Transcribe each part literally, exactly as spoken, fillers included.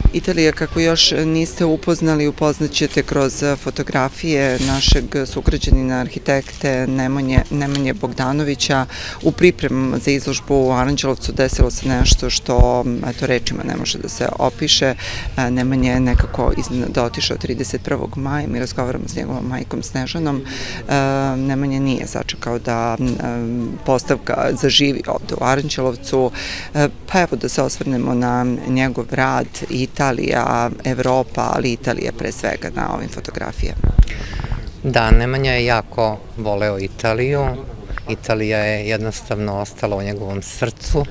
Italija, kako još niste upoznali, upoznaćete kroz fotografije našeg sugrađanina, arhitekte Nemanje Bogdanovića. U pripremama za izložbu u Aranđelovcu desilo se nešto što, eto, rečima ne može da se opiše. Nemanje je nekako iznenada otišao trideset prvog maja, mi razgovaramo s njegovom majkom Snežanom. Nemanje nije sačekao da postavka zaživi ovde u Aranđelovcu. Pa evo da se osvrnemo na njegov rad i Italija, Evropa, ali Italija pre svega na ovim fotografijama. Da, Nemanja je jako voleo Italiju. Italija je jednostavno ostala u njegovom srcu.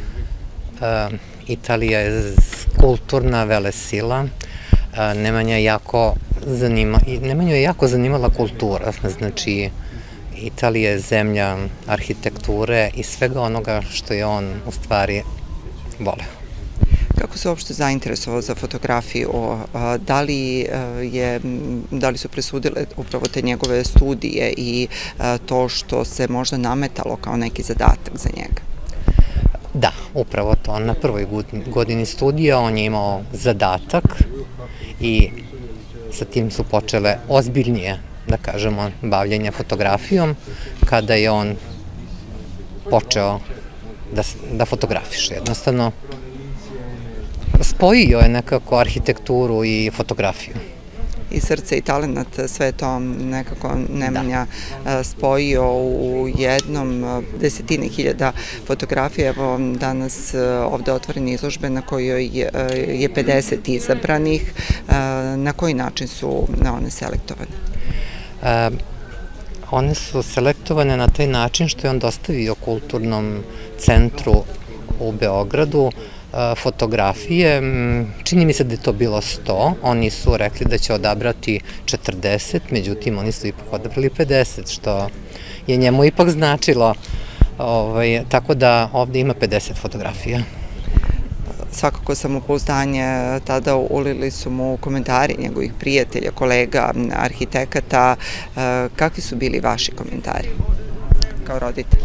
Italija je kulturna velesila. Nemanja je jako zanima, Nemanju je jako zanimala kultura. Znači, Italija je zemlja arhitekture i svega onoga što je on u stvari voleo. Kako se uopšte zainteresovao za fotografiju? Da li, je, da li su presudile upravo te njegove studije i to što se možda nametalo kao neki zadatak za njega? Da, upravo to. Na prvoj godini studija on je imao zadatak i sa tim su počele ozbiljnije, da kažemo, bavljenje fotografijom, kada je on počeo da, da fotografiše. Jednostavno, spojio je nekako arhitekturu i fotografiju. I srce i talent, sve to nekako Nemanja spojio u jednom, desetine hiljada fotografija. Evo danas ovde otvorene izložbe na kojoj je pedeset izabranih. Na koji način su one selektovane? One su selektovane na taj način što je on dostavio Kulturnom centru u Beogradu fotografije. Čini mi se da je to bilo sto, oni su rekli da će odabrati četrdeset, međutim oni su ipak odabrali pedeset, što je njemu ipak značilo, tako da ovde ima pedeset fotografija. Svakako samopouzdanje, tada ulili su mu komentari njegovih prijatelja, kolega, arhitekata. Kakvi su bili vaši komentari kao roditelj?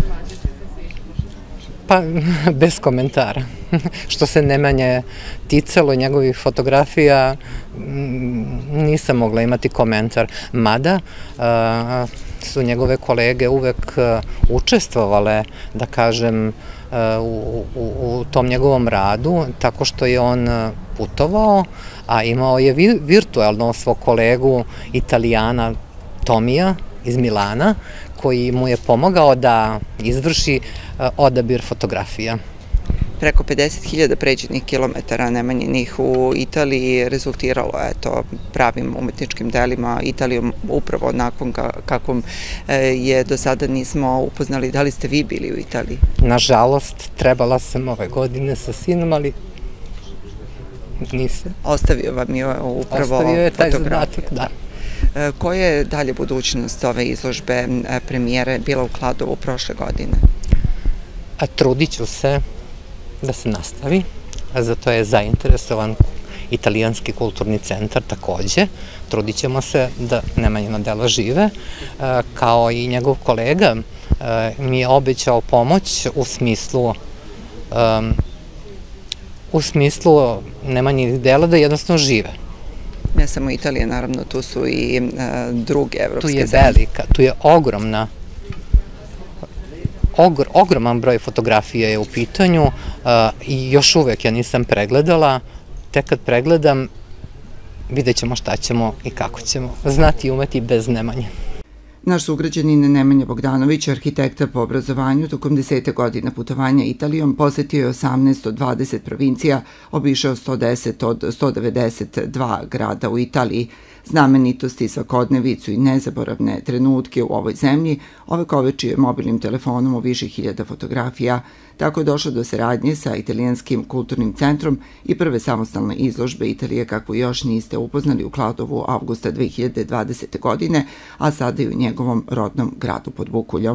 Pa, bez komentara. Što se Nemanje ticalo njegovih fotografija, nisam mogla imati komentar. Mada su njegove kolege uvek učestvovale, da kažem, u tom njegovom radu, tako što je on putovao, a imao je virtualno svog kolegu Italijana Tomija iz Milana, koji mu je pomogao da izvrši odabir fotografija. Preko pedeset hiljada pređenih kilometara Nemanjinih u Italiji rezultiralo je to pravim umetničkim delima, Italijom upravo onakvom kakvom je do sada nismo upoznali. Da li ste vi bili u Italiji? Nažalost, trebala sam ove godine sa sinom, ali nisam. Ostavio vam je upravo fotografiju. Ostavio je taj zadatak, da. Koja je dalje budućnost ove izložbe? Premijera je bila u Kladovu prošle godine. Trudit ću se da se nastavi, za to je zainteresovan Italijanski kulturni centar takođe. Trudit ćemo se da Nemanjina dela žive, kao i njegov kolega mi je obećao pomoć u smislu u smislu Nemanjinih dela da jednostavno žive. Ne samo Italija, naravno, tu su i druge evropske zemlje. Tu je velika, tu je ogromna ogroman broj fotografija je u pitanju i još uvek ja nisam pregledala. Tek kad pregledam, vidjet ćemo šta ćemo i kako ćemo. Znati i umeti bez Nemanje. Naš sugrađanin Nemanja Bogdanović, arhitekta po obrazovanju, tokom desete godina putovanja Italijom posetio je osamnaest od dvadeset provincija, obišao sto deset od sto devedeset dva grada u Italiji. Znamenitosti, svakodnevicu i nezaboravne trenutke u ovoj zemlji ovekovečio je mobilnim telefonom u više hiljada fotografija. Tako je došlo do saradnje sa Italijanskim kulturnim centrom i prve samostalne izložbe Italije kakvu još niste upoznali u Kladovu avgusta dve hiljade dvadesete godine, a sada i u njegovom rodnom gradu pod Bukuljom.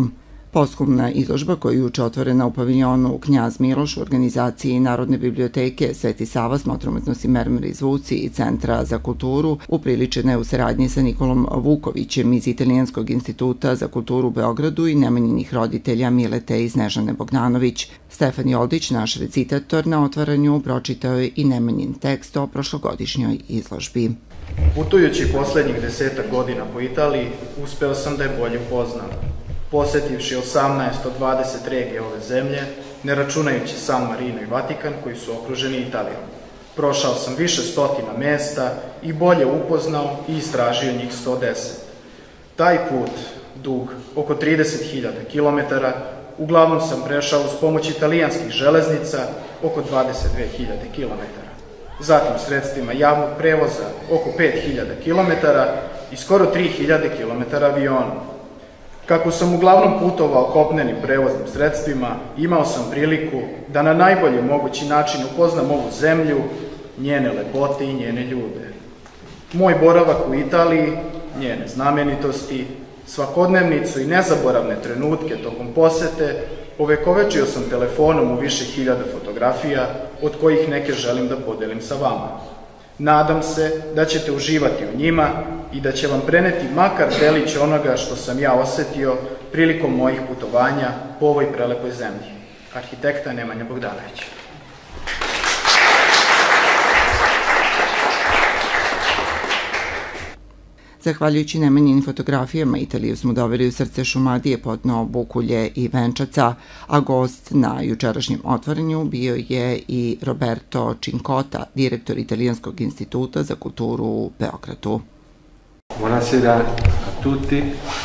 Posthumna izložba koja je juče otvorena u paviljonu Knjaz Miloš u organizaciji Narodne biblioteke Sveti Sava, Smotra umetnosti Mermer i zvuci i Centra za kulturu upriličena je u saradnji sa Nikolom Vukovićem iz Italijanskog instituta za kulturu u Beogradu i Nemanjinih roditelja Milete i Snežane Bogdanović. Stefan Joldić, naš recitator, na otvaranju pročitao je i Nemanjin tekst o prošlogodišnjoj izložbi. Putujući poslednjih desetak godina po Italiji, uspeo sam da je bolje upoznam. Posetivši osamnaest od dvadeset regija ove zemlje, ne računajući San Marino i Vatikan koji su okruženi Italijom. Prošao sam više stotina mesta i bolje upoznao i istražio njih sto deset. Taj put, dug oko trideset hiljada kilometara, uglavnom sam prešao uz pomoć italijanskih železnica oko dvadeset dve hiljade kilometara. Zatim sredstvima javnog prevoza oko pet hiljada kilometara i skoro tri hiljade kilometara avionom. Kako sam uglavnom putovao kopnenim prevoznim sredstvima, imao sam priliku da na najbolji mogući način upoznam ovu zemlju, njene lepote i njene ljude. Moj boravak u Italiji, njene znamenitosti, svakodnevnicu i nezaboravne trenutke tokom posete ovekovečio sam telefonom u više hiljada fotografija, od kojih neke želim da podelim sa vama. Nadam se da ćete uživati u njima i da će vam preneti makar delić onoga što sam ja osetio prilikom mojih putovanja po ovoj prelepoj zemlji. Arhitekta Nemanja Bogdanović. Zahvaljujući Nemanjinim fotografijama, Italiju smo doveli u srce Šumadije, Podno, Bukulje i Venčaca, a gost na jučerašnjem otvaranju bio je i Roberto Cincota, direktor Italijanskog instituta za kulturu u Beogradu. Buonasera a tutti,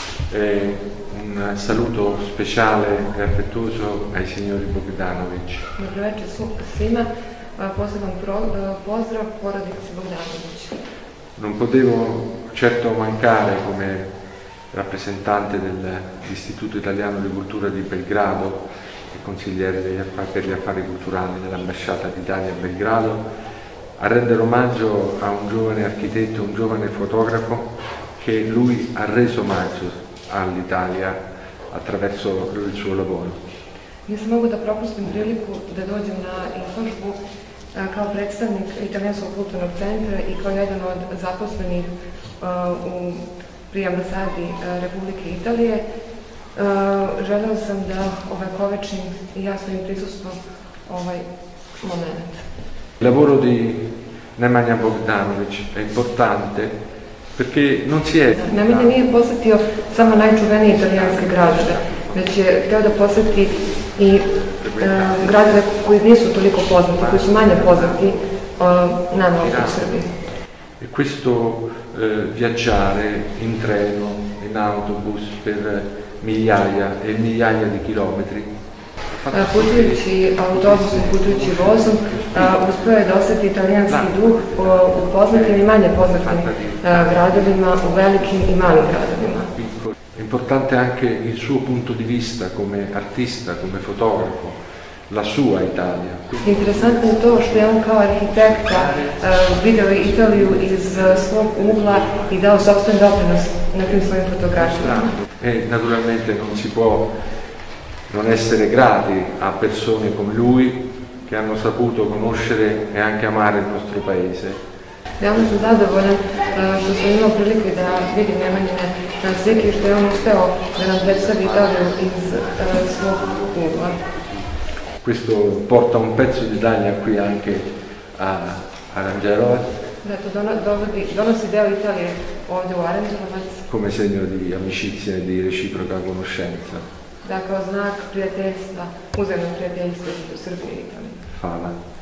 e un saluto speciale e affettuoso ai signori Bogdanović. Dobro večer svima, poseban pozdrav porodici Bogdanović. Non potevo certo mancare come rappresentante dell'Istituto Italiano di Cultura di Belgrado e consigliere per gli affari culturali dell'Ambasciata d'Italia a Belgrado a rendere omaggio a un giovane architetto, un giovane fotografo che lui ha reso omaggio all'Italia attraverso il suo lavoro. Nisam mogu da propustim priliku da dođem na izložbu kao predstavnik Italijanskog kulturnog centra i kao jedan od zaposlenih u pri ambasadi Republike Italije. Želeo sam da ovekovečim i ja svojim prisustvom ovaj moment. Il lavoro di Nemanja Bogdanović è importante perché non si è... Nemanja nije posetio samo najčuvenije italijanske gradove, već je hteo da poseti i gradove koji nisu toliko poznati, koji su manje poznati nama u Srbiji. E questo eh, viaggiare in treno, in autobus per migliaia e migliaia di chilometri. Putujući autobusom, putujući vozom, uspeo je da oseti italijanski duh u poznatim i manje poznatim gradovima, u velikim i malim gradovima. È importante anche il suo punto di vista come artista, come fotografo, la sua Italia. Interesantno je to što je on kao arhitekta video Italiju iz svog ugla i dao sopstven doprinos na tim svojim fotografijama. E naturalmente non si può non essere grati a persone come lui che hanno saputo conoscere e anche amare il nostro paese. Ja sam zadovoljan što sam imao prilike da vidim Nemanjine slike i što je on uspeo da nam predstavi Italiju iz svog ugla. Questo porta un pezzo d'Italia qui anche a Aranđelovac. Da to dovodi, donosi deo Italije ovdje u Aranđelovac. Come segno di amicizia e di reciproca conoscenza. Da kao znak prijateljstva, uzemnog prijateljstva između Srbije i Italije. Hvala.